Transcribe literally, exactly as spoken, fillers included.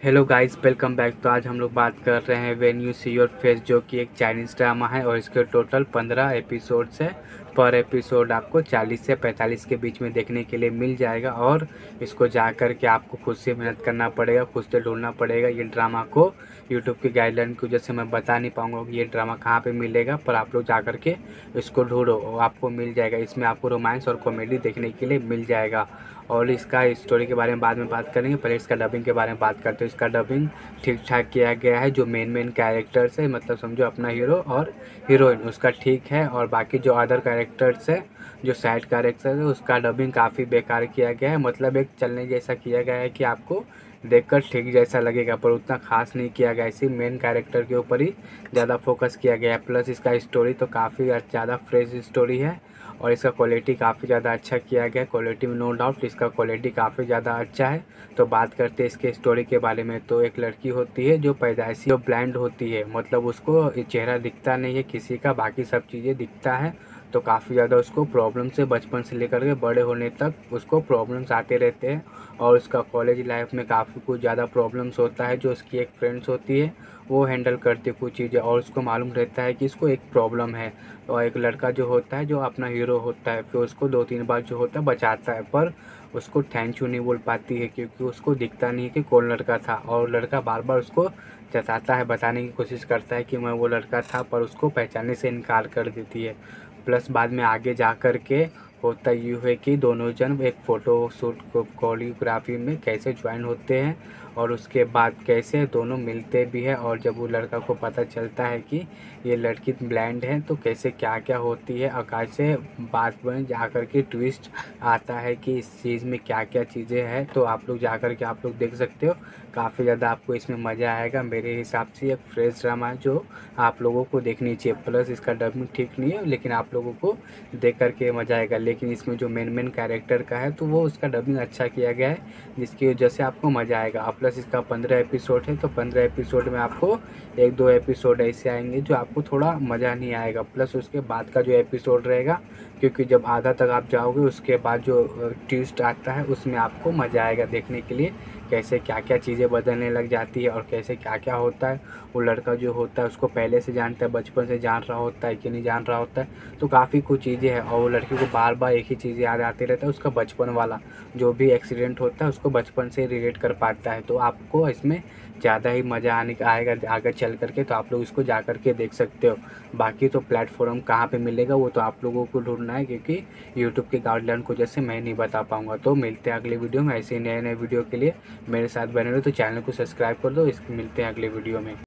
Hello guys, welcome back. तो आज हम लोग बात कर रहे हैं when you see your face, जो कि एक चाइनीज़ ड्रामा है और इसके टोटल पंद्रह एपिसोड्स है। पर एपिसोड आपको चालीस से पैंतालीस के बीच में देखने के लिए मिल जाएगा और इसको जा कर के आपको खुद से मेहनत करना पड़ेगा, खुद से ढूंढना पड़ेगा। ये ड्रामा को यूट्यूब की गाइडलाइन की वजह से मैं बता नहीं पाऊँगा कि ये ड्रामा कहाँ पर मिलेगा, पर आप लोग जा कर के इसको ढूंढो, आपको मिल जाएगा। इसमें आपको रोमांस और कॉमेडी देखने के लिए मिल जाएगा। और इसका स्टोरी के बारे में बाद में बात करेंगे, पहले इसका डबिंग के बारे में बात करते हैं। इसका डबिंग ठीक ठाक किया गया है। जो मेन मेन कैरेक्टर्स है, मतलब समझो अपना हीरो और हीरोइन, उसका ठीक है। और बाकी जो अदर कैरेक्टर्स है, जो साइड कैरेक्टर्स है, उसका डबिंग काफ़ी बेकार किया गया है। मतलब एक चलने जैसा किया गया है कि आपको देखकर ठीक जैसा लगेगा, पर उतना खास नहीं किया गया। इसी मेन कैरेक्टर के ऊपर ही ज़्यादा फोकस किया गया है। प्लस इसका स्टोरी तो काफ़ी ज़्यादा फ्रेश स्टोरी है और इसका क्वालिटी काफ़ी ज़्यादा अच्छा किया गया है। क्वालिटी में नो डाउट इसका क्वालिटी काफ़ी ज़्यादा अच्छा है। तो बात करते हैं इसके स्टोरी के बारे में। तो एक लड़की होती है जो पैदाइशी जो ब्लाइंड होती है, मतलब उसको चेहरा दिखता नहीं है किसी का, बाकी सब चीज़ें दिखता है। तो काफ़ी ज़्यादा उसको प्रॉब्लम से बचपन से लेकर के बड़े होने तक उसको प्रॉब्लम्स आते रहते हैं। और उसका कॉलेज लाइफ में काफ़ी कुछ ज़्यादा प्रॉब्लम्स होता है। जो उसकी एक फ्रेंड्स होती है वो हैंडल करती है कुछ चीज़ें, और उसको मालूम रहता है कि इसको एक प्रॉब्लम है। और एक लड़का जो होता है, जो अपना हीरो होता है, फिर उसको दो तीन बार जो होता है बचाता है, पर उसको थैंक यू नहीं बोल पाती है क्योंकि उसको दिखता नहीं है कि कौन लड़का था। और लड़का बार बार उसको जताता है, बताने की कोशिश करता है कि मैं वो लड़का था, पर उसको पहचानने से इनकार कर देती है। प्लस बाद में आगे जा कर के होता यूँ है कि दोनों जन एक फ़ोटो शूट को कोरियोग्राफी में कैसे ज्वाइन होते हैं और उसके बाद कैसे दोनों मिलते भी हैं। और जब वो लड़का को पता चलता है कि ये लड़की ब्लाइंड है, तो कैसे क्या क्या होती है और कैसे बात में जा कर के ट्विस्ट आता है कि इस चीज़ में क्या क्या चीज़ें हैं। तो आप लोग जा कर के आप लोग देख सकते हो, काफ़ी ज़्यादा आपको इसमें मज़ा आएगा। मेरे हिसाब से एक फ्रेश ड्रामा है जो आप लोगों को देखनी चाहिए। प्लस इसका डबिंग ठीक नहीं है, लेकिन आप लोगों को देख कर के मज़ा आएगा। लेकिन इसमें जो मेन मेन कैरेक्टर का है, तो वो उसका डबिंग अच्छा किया गया है, जिसकी वजह से आपको मज़ा आएगा। और प्लस इसका पंद्रह एपिसोड है, तो पंद्रह एपिसोड में आपको एक दो एपिसोड ऐसे आएंगे जो आपको थोड़ा मज़ा नहीं आएगा। प्लस उसके बाद का जो एपिसोड रहेगा, क्योंकि जब आधा तक आप जाओगे उसके बाद जो ट्विस्ट आता है उसमें आपको मज़ा आएगा देखने के लिए, कैसे क्या क्या चीज़ें बदलने लग जाती है और कैसे क्या क्या होता है। वो लड़का जो होता है उसको पहले से जानता है, बचपन से जान रहा होता है कि नहीं जान रहा होता है, तो काफ़ी कुछ चीज़ें हैं। और वो लड़की को बार बार एक ही चीज़ याद आती रहता है, उसका बचपन वाला जो भी एक्सीडेंट होता है उसको बचपन से रिलेट कर पाता है। तो आपको इसमें ज़्यादा ही मज़ा आने का आएगा आगे चल कर के। तो आप लोग इसको जा कर के देख सकते हो। बाकी तो प्लेटफॉर्म कहाँ पे मिलेगा वो तो आप लोगों को ढूंढना है, क्योंकि यूट्यूब के गाइडलाइन को जैसे मैं नहीं बता पाऊँगा। तो मिलते हैं अगले वीडियो में। ऐसे ही नए नए वीडियो के लिए मेरे साथ बने रहो, तो चैनल को सब्सक्राइब कर दो। इस मिलते हैं अगले वीडियो में।